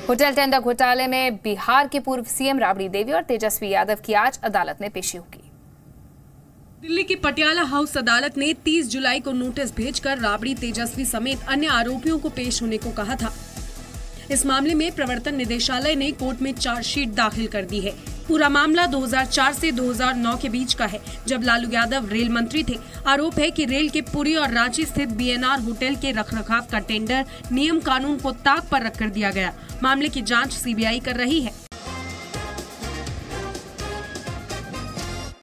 Hotel tender घोटाले में बिहार के पूर्व सीएम राबड़ी देवी और तेजस्वी यादव की आज अदालत में पेशी होगी। दिल्ली की पटियाला हाउस अदालत ने 30 जुलाई को नोटिस भेजकर राबड़ी, तेजस्वी समेत अन्य आरोपियों को पेश होने को कहा था। इस मामले में प्रवर्तन निदेशालय ने कोर्ट में चार्जशीट दाखिल कर दी है। पूरा मामला 2004 से 2009 के बीच का है, जब लालू यादव रेल मंत्री थे। आरोप है कि रेल के पुरी और रांची स्थित बीएनआर होटल के रखरखाव का टेंडर नियम कानून को ताक पर रखकर दिया गया। मामले की जांच सीबीआई कर रही है।